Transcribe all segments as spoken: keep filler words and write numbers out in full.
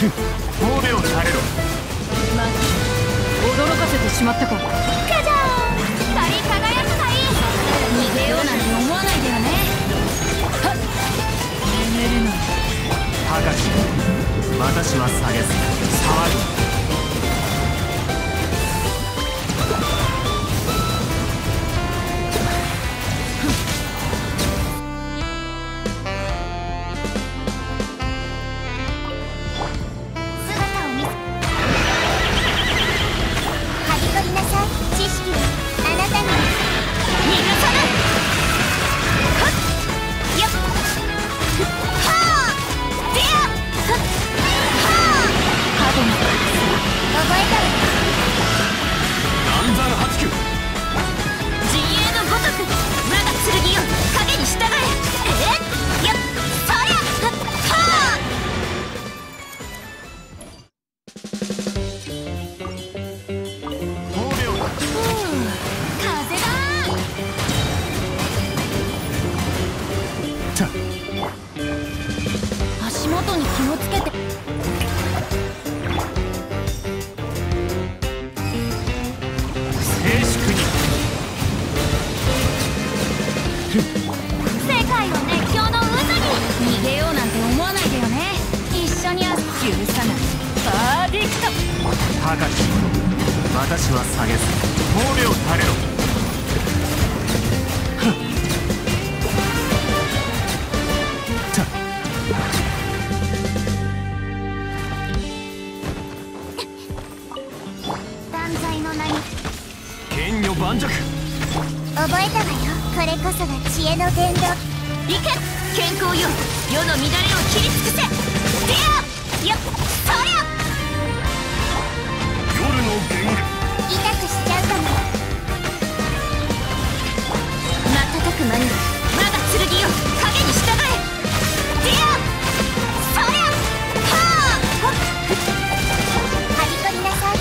褒めを垂れろ。 まあ驚かせてしまったか。 カジャー光り輝くがいい。逃げようなんて思わないでよね。 はっ眠るの高き私は下げず騒ぐ。 足元に気をつけて。 静粛に。 世界を熱狂の渦に。逃げようなんて思わないでよね。一緒にあ許さない。バーディクト。 高き私は下げず褒めを垂れろ。剣女盤石。 覚えたわよ。これこそが知恵の伝道。行け健康よ。世の乱れを切り尽くせ。ディアよそりゃ。 夜の弦痛くしちゃうかも。瞬く間に我が剣よ影に従え。ディアそりゃはあはり取りなさい。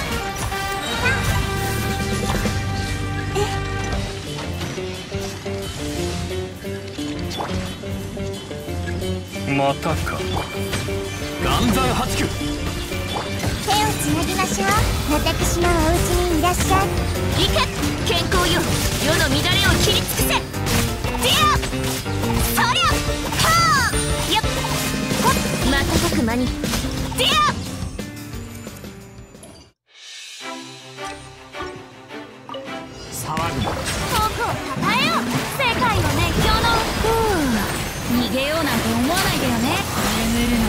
またか。岩山八九。 手をつなぎましょう。私のお家にいらっしゃい。行け健康よ。世の乱れを切り尽くせ。ディアそりゃはあよっほっ瞬く間にディア。 騒ぐな。 僕をたたえよ。世界を熱狂のふう。逃げようなんて思わないでよね。 眠るの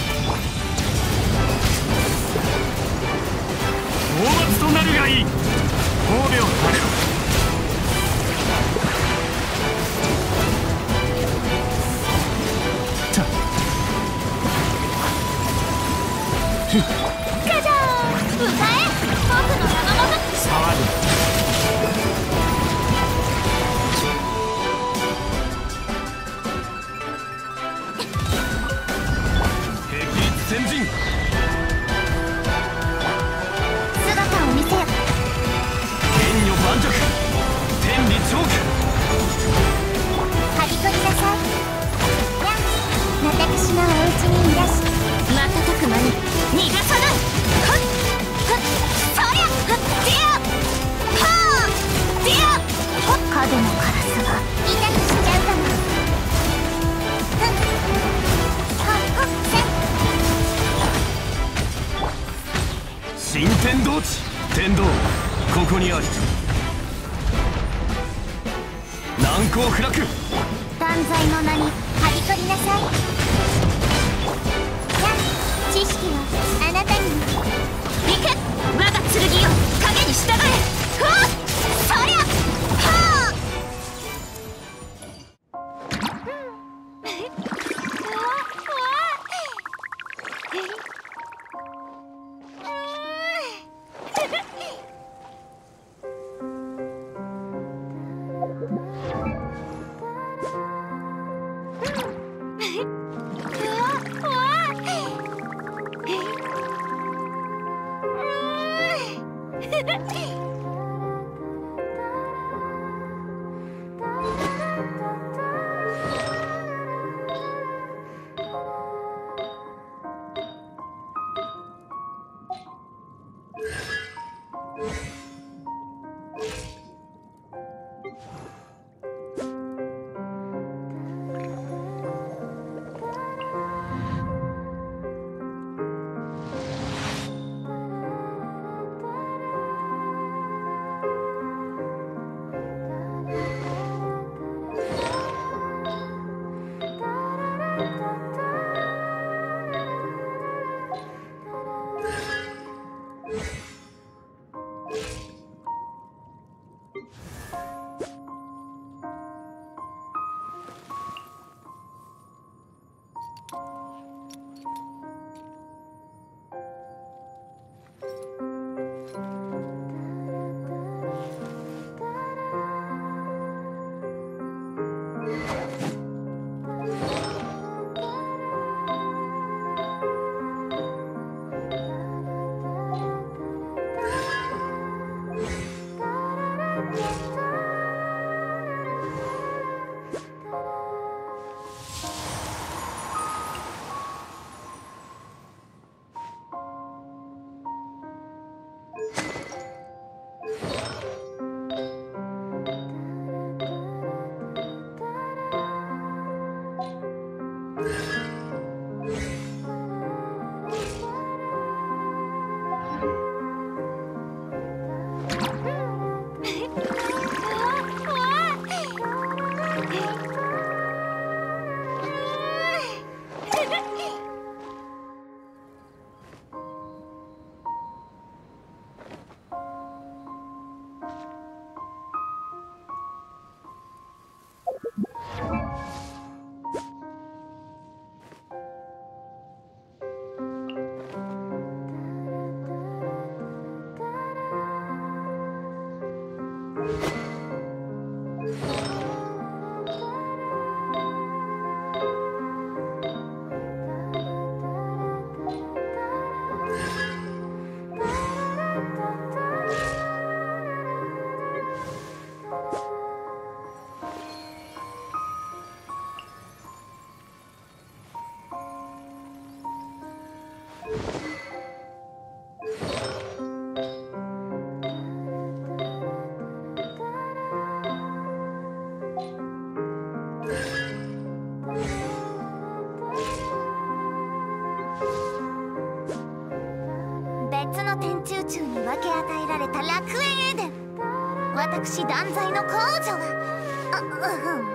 討伐となるがいい。褒めを垂れろ。 カジャー歌え僕の山本。 騒ぐな。先陣。 姿を見せよ。 剣女盤石。天理チョーク。 張り取りなさい。やん私のお家にいらし。瞬く間に逃がさない。はっはっそりゃはっディアはあディアはっ角のカラスが痛くしちゃうかも。はっはっはっ新天道地。天道ここにあり。難攻不落。 断罪の名に張り取りなさい。やん知識はあなたにも。行け我が剣よ影に従え。ふわっそりゃはあ別の天中宙に分け与えられた楽園エデン。私断罪の公女はあ、うん